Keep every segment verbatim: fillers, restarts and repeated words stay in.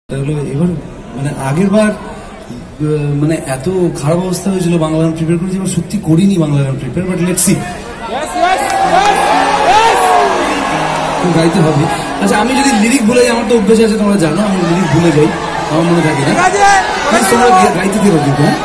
এবার মানে আগের বার মানে এত খারাপ অবস্থা হয়েছিল বাংলা গান প্রিপেয়ার করেছি, এবার সত্যি করিনি বাংলা গান প্রিপেয়ার, বাট লেটস সি, গাইতে হবে। আচ্ছা, আমি যদি লিরিক ভুলে যাই, আমার তো অভ্যেস আছে, তোমরা জানো আমি লিরিক ভুলে যাই, আমার মনে থাকে না, তোমরা গাইতে দিও কিন্তু। হ্যাঁ,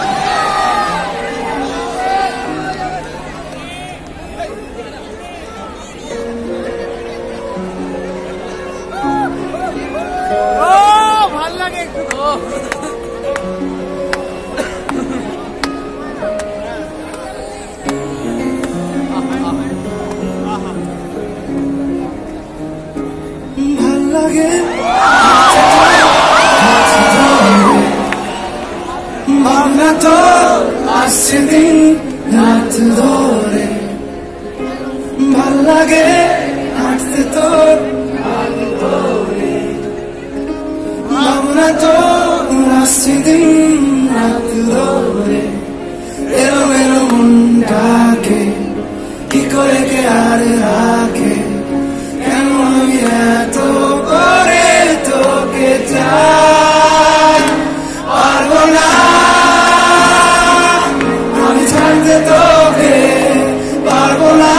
ভাবনা তো আসছে দিন রাত ধরে, ভাল লাগে হাঁটতে তোর হাত ধরে, ভাবনা তো আসছে দিন রাত ধরে, এলো এলো মনটাকে কি করে কে আর রাখে, কেন আমি এত করে তোকে চাই, পারবো না আমি ছাড়তে তোকে, পারবো না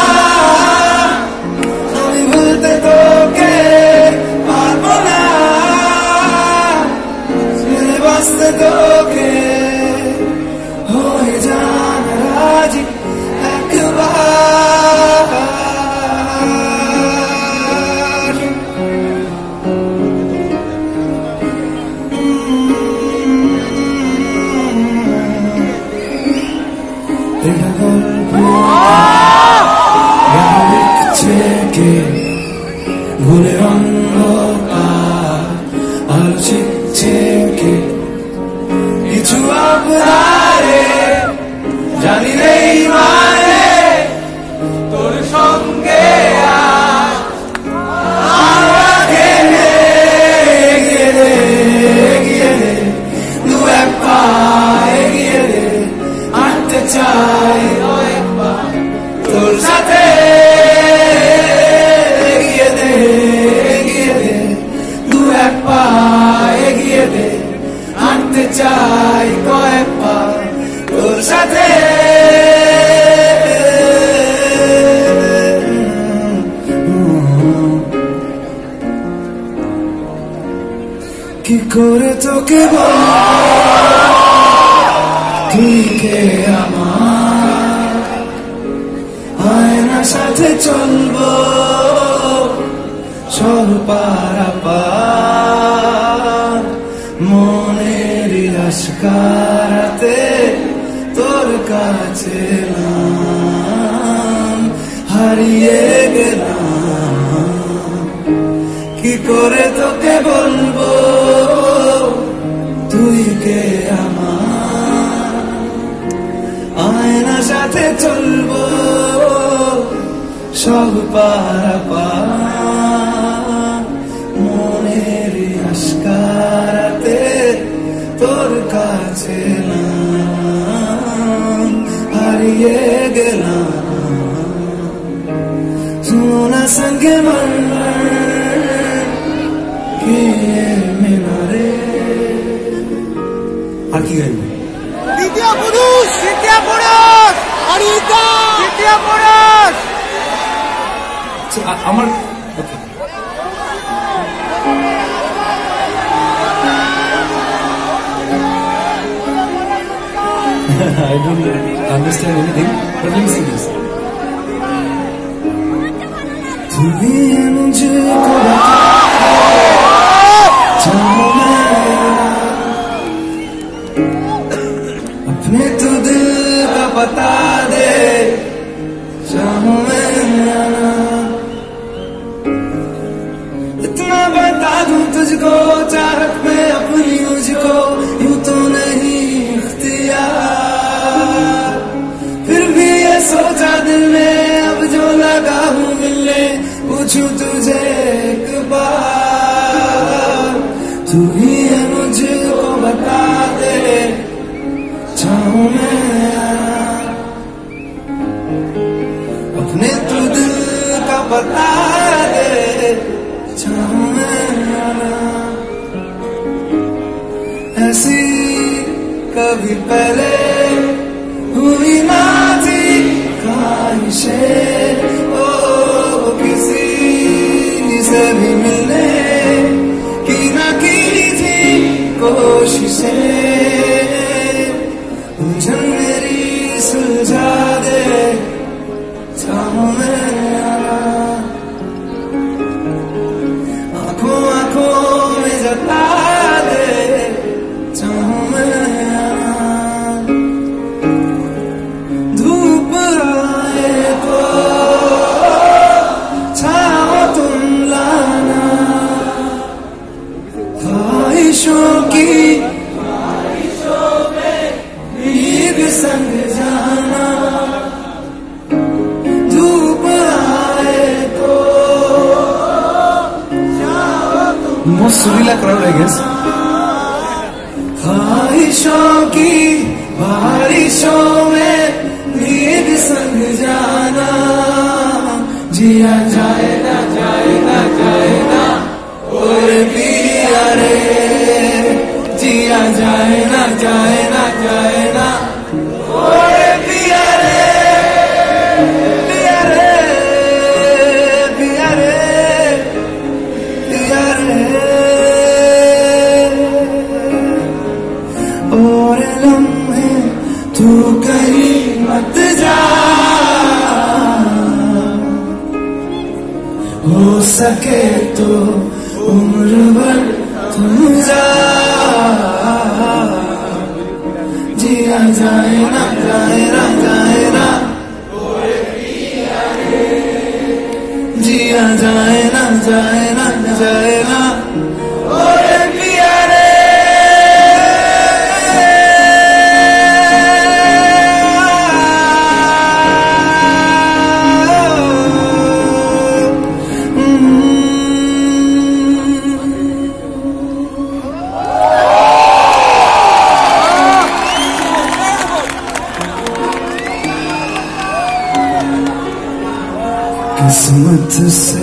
আমি ভুলতে তোকে, পারবো না ছেড়ে বাঁচতে তোকে, হয়ে যান রাজি একবার, এটা গল্প লিখছে কে, ভুলে অন্ধকার আলো শিখছে কে, কিছু আপনারে জানি নেই মানে তোর সঙ্গে চাই তোর সাথে এগিয়ে দে, এগিয়ে দে দু এক পা, এগিয়ে দে হাঁটতে চাই কয়েক পা তোর সাথে, কি করে তোকে তুই কে আমার, আয়নার সাথে চলবো সব পারাপার, মনের আশকারাতে তোর কাছে হারিয়ে গেলাম, কি করে তোকে বলবো তুই কে আমার, আয়নার সাথে চলবো সব পারাপার, মনের আশকারাতে তোর কাছে হারিয়ে গেলাম, সোনা সঙ্গে মরমর কে মিনারে। আর কি গাইব? দ্বিতীয় পুরুষ, দ্বিতীয় পুরুষ, অরিতা, দ্বিতীয় পুরুষ। আমার I don't understand anything, but let me sing this. तूने मुझको अपने तो दिल का बता दे, चाहूं मैं इतना बता दूं तुझको, चाहत में अपनी मुझको यूं तो नहीं इख्तियार, फिर भी ये सोचा दिल में अब जो लगा हूँ मिलने, पूछूं तुझे एक बार, तू ही है मुझको बता दे, चाहूं मैं अपने तो दिल का बता दे, चाहूं मैं ऐसी कभी पहले हुई ना थी ख्वाहिशें, ओ किसी से भी मिलने की ना की थी कोशिशें। उलझन मेरी सुलझा दे चाहूं मैं, आंखों आंखों में जता दे चाहूं मैं। धूप आए तो छाओ तुम लाना, ख्वाहिशों की भीग संग जाना। धूप आए तो most सुरीला क्राउड आई गेस। ख्वाहिशों की बारिशों में भीग संग जाना। जिया जाए ना जाए ना जाए ना और पिया रे, जिया जाए ना जाए ना जाए ना और पिया रे, पिया रे, पिया रे, पिया रे। और लम्हे तू कहीं मत जा, हो सके तो उम्र भर तुम जा। जिया जाए ना जाए ना जाए ना, जिया जाए ना जाए ना जाए ना और पिया रे। किस्मत से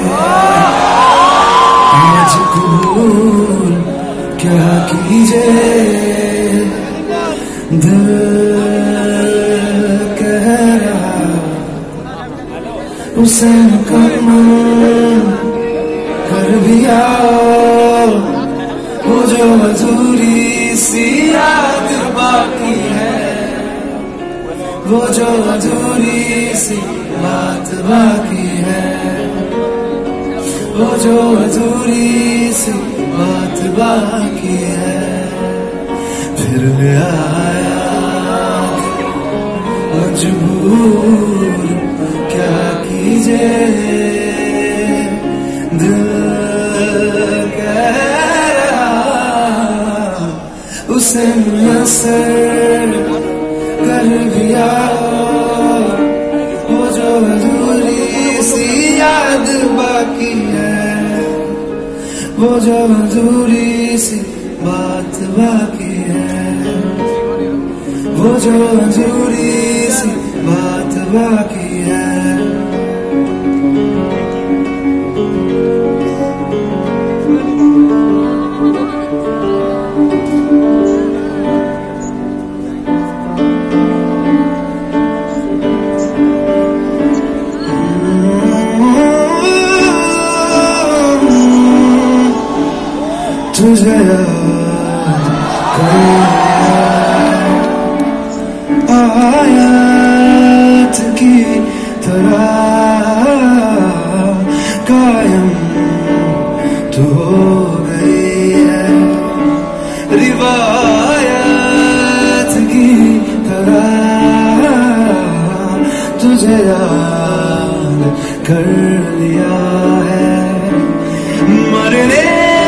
आज कबूल क्या कीजे, दिल कह रहा उसे मुकम्मल कर भी आओ। वो जो अधूरी सी याद बाकी है, वो जो अधूरी सी बात बाकी है, वो जो अधूरी सी बात बाकी है। फिर आया मजबूर क्या कीजे, दिल कह रहा उसे मुयस्सर कर भी आओ। वो जो अधूरी सी याद बाकी है, वो जो अधूरी सी बात बाकी है, वो जो अधूरी सी बात बाकी है। तुझे आयत की तरह कायम तू हो गई है, रिवायत की तरह तुझे याद कर लिया है। मरने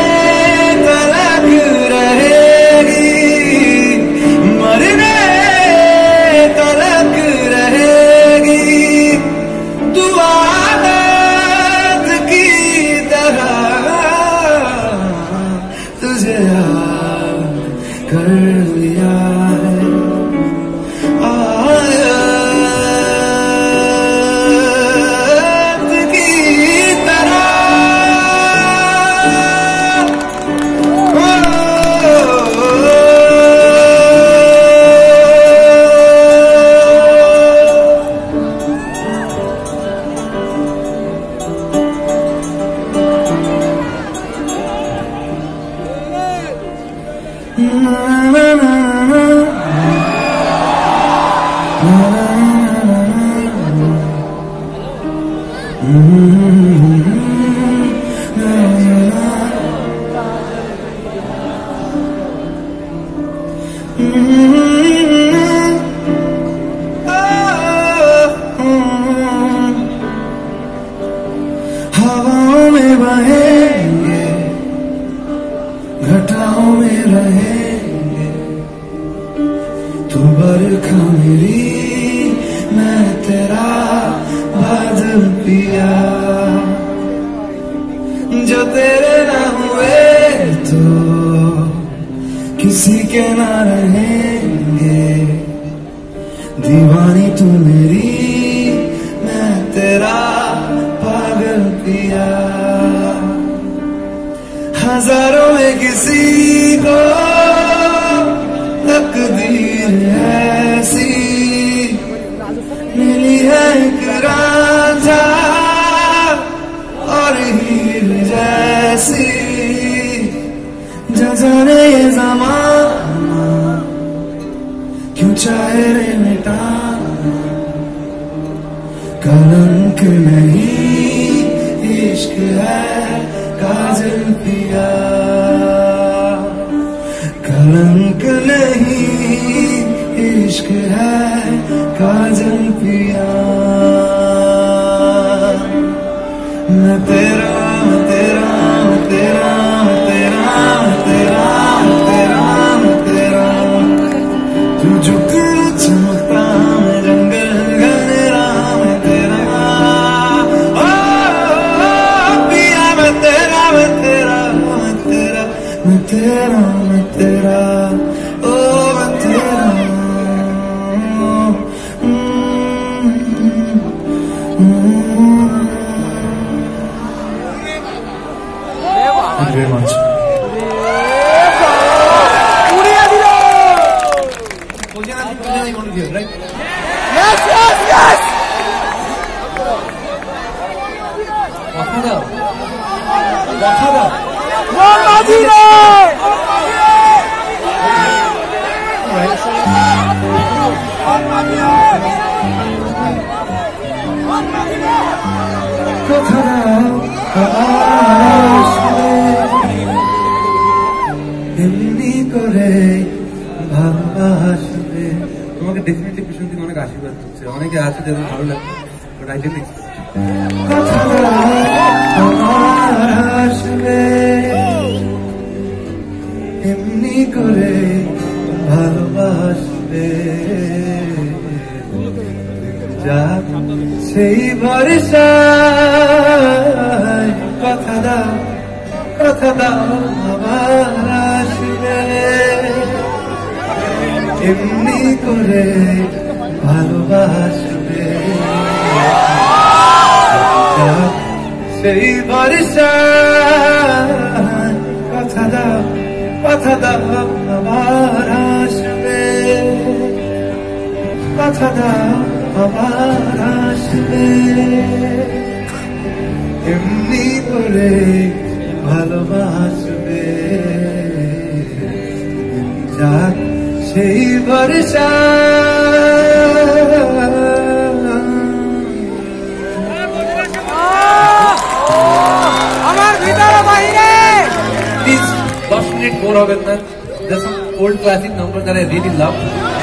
कर लिया है आयत की तरह। ओ, ओ, ओ, हवाओं में बहेंगे, घटाओं में रहेंगे, तू बरखा मेरी, मैं तेरा बादल पिया। जो तेरे ना हुए तो किसी के ना रहेंगे, दीवानी तू मेरी, मैं तेरा पागल पिया। हजारों में किसी को तकदीर ऐसी मिली है, एक रांझा और हीर जैसी। जाने ये ज़माना क्यों चाहे रे मिटाना, कलंक नहीं इश्क है काजल पिया। कलंक नहीं इश्क है काजल पिया। मैं तेरा तेरा तेरा तेरा तेरा तेरा तेरा, तू झुक चमकता मैं जंगल गहरा, मैं तेरा ओ पिया, मैं तेरा मैं तेरा मैं तेरा मैं तेरा मैं तेरा ओ मैं तेरा। Thank you very much. Right? Yes, yes, yes! Wakada. Wakada. Wakada. এমনি করে ভালোবাসবে। তোমাকে ডেফিনেটলি ভীষণ থেকে অনেক আশীর্বাদ করছে, অনেকে আছে যাদের ভালো লাগবে, বাট আই ডিডন্ট আসবে এমনি করে ভালোবাসবে। যা সেই ভরসায় কথা দাও কথা দাও আবার আসবে, এমনি করে ভালোবাসবে। সেই ভরসায় কথা দাও কথা দাও আবার আসবে, কথা দাও আবার আসবে, এমনি করে ভালোবাসবে। যাক সেই ভরসা আমার ভিতরে বাইরে। Please, দশ মিনিট বোর হবেন না। There's some old classic numbers that I really love.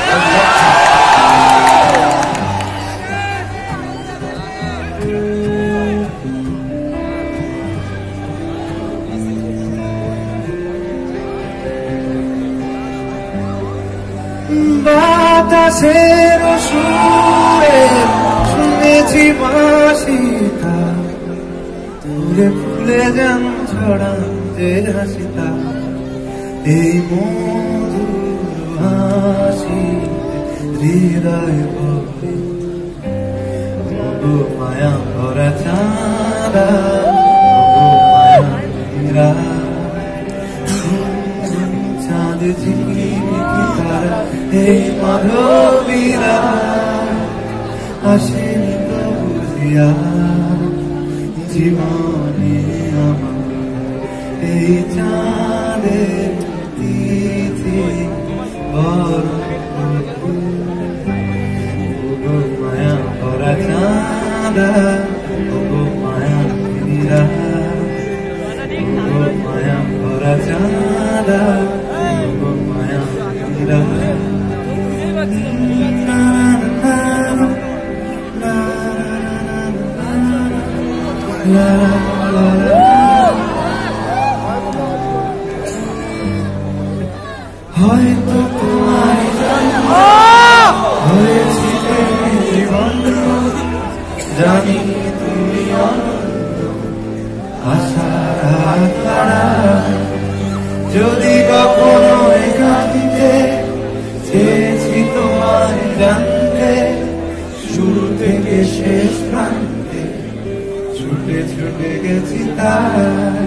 বাতাসের সুরে শুনেছি বাঁশিটা, ফুলে ফুলে যেন ছড়া যে হাসিটা, এই মধুর হাসি হৃদয় ভরে মায়া ভরা চাঁদা মায়া চাঁদ ঝিলিকি তারা এই মাধবীরা আসেনি তো বুঝিয়া জীবনে আমার এই চাঁদের তিথি মায়া ভরা চাঁদা মায়া ফিরা মায়া ভরা চাঁদা মায়া ফিরা হয়তো তোমার হয়েছি জানি তুমি আশার তারা যদি কখনো একান্তে চেয়েছি তোমায় জানতে শুরু থেকে শেষ প্রান্তে ছুটে ছুটে গেছি তার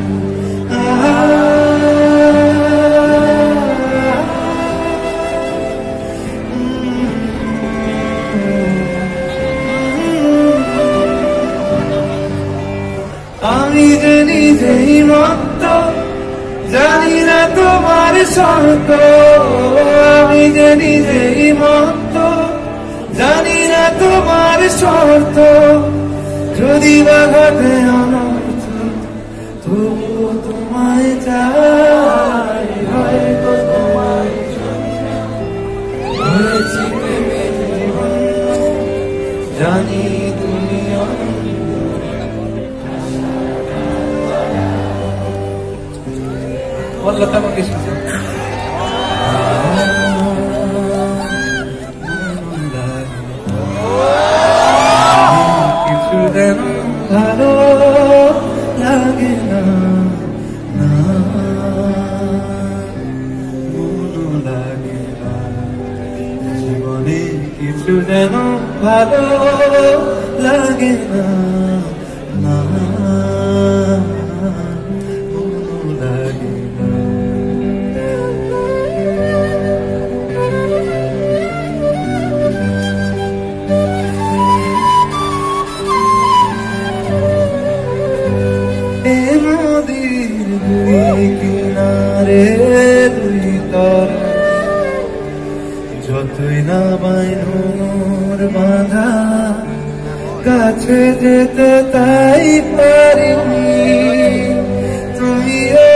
আমি যে নিজেই মত্ত জানি না তোমার শর্ত আমি যে নিজেই মত্ত জানি না তোমার শর্ত যদি বাঘাতে অনর্থ তবুও তোমায় চাই হয়তো তোমায় হয়েছি জানি তুমি লতা মঙ্গেশকর কিছু যেন ভালো লাগে না মন লাগে না জীবনে কিছু যেন ভালো লাগে না না নদীর দুই কিনারে দুই তর যতই না বাইনোর বাঁধা কাছে যেতে তাই পারিনি তুমিও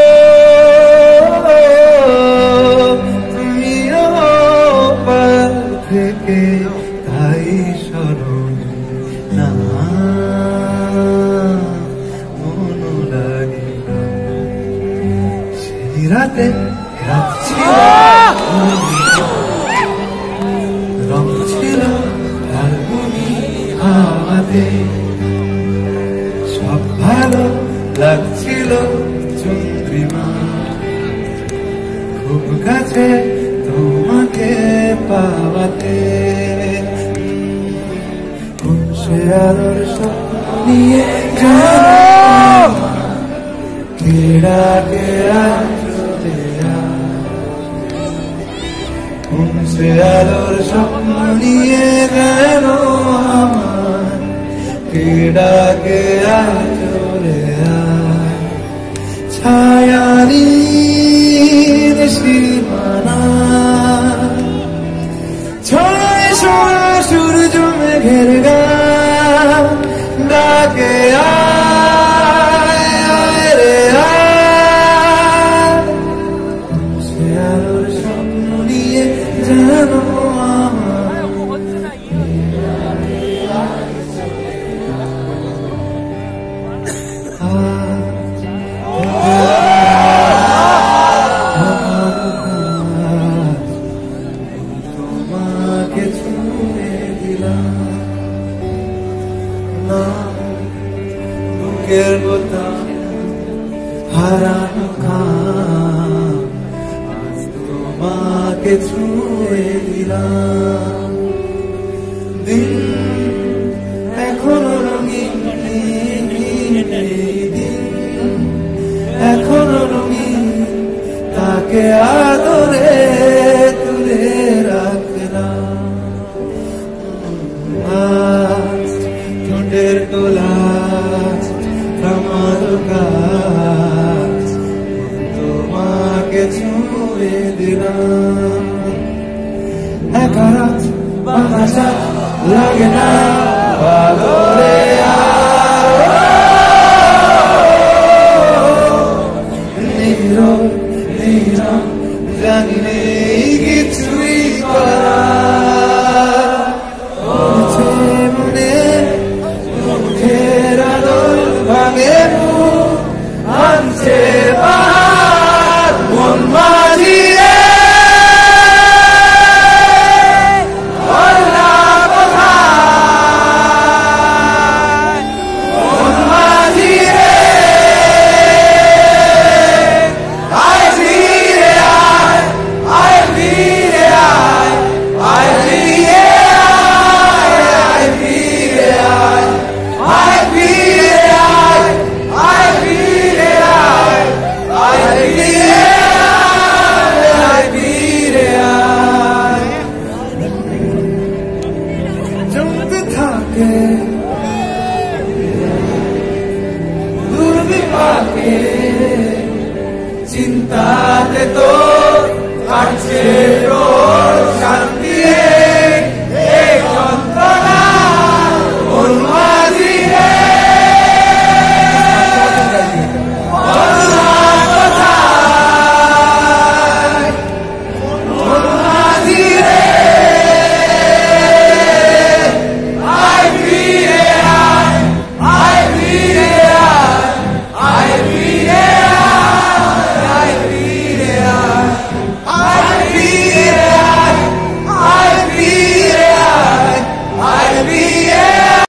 তুমিও পার থেকে তাই স্মরণ না রাতে রাত ছিল রং ছিল ফাল্গুনি হাওয়াতে সব ভালো লাগছিল চন্দ্রিমা খুব কাছে তোমাকে পাওয়াতে কোন সে আলোর স্বপ্ন নিয়ে কেড়া কেড়া সে আলোর স্বপ্ন নিয়ে গেল আমার কেডা কেড়া চলে ছায়ানীর সীমানা ছয় সোনা সূর্য মেঘের গান ডাকে আয় রে আয় সে আলোর স্বপ্ন নিয়ে জানো আমার তোমাকে ছুঁয়ে দিলাম না বুকের বোতাম হারানো খাম তোমাকে ছুঁয়ে দিলাম দিন এখনো রঙিন দিন এখনো রঙিন তাকে আদরে তুলে রাখলাম ঠোঁটের তোলা আমার কাজ তোমাকে ছুঁয়ে বলে দিলাম একা রাত বাতাসা লাগে না ভালো রে নীরব নীরব জানি নেই কিছুই করার মনে মুখের আদর ভাঙে আনছে পাহাড় মন মাঝিয়ে মন মাঝিয়ে আয় ফিরে আয় আয় ফিরে আয় আয় ফিরে আয় আয় ফিরে আয় আয় ফিরে আয় আয় ফিরে আয় আয় ফিরে আয় আয় ফিরে আয় জমতে থাকে দুর্বিপাকে চিন্তাতে তো কাটছে রোজ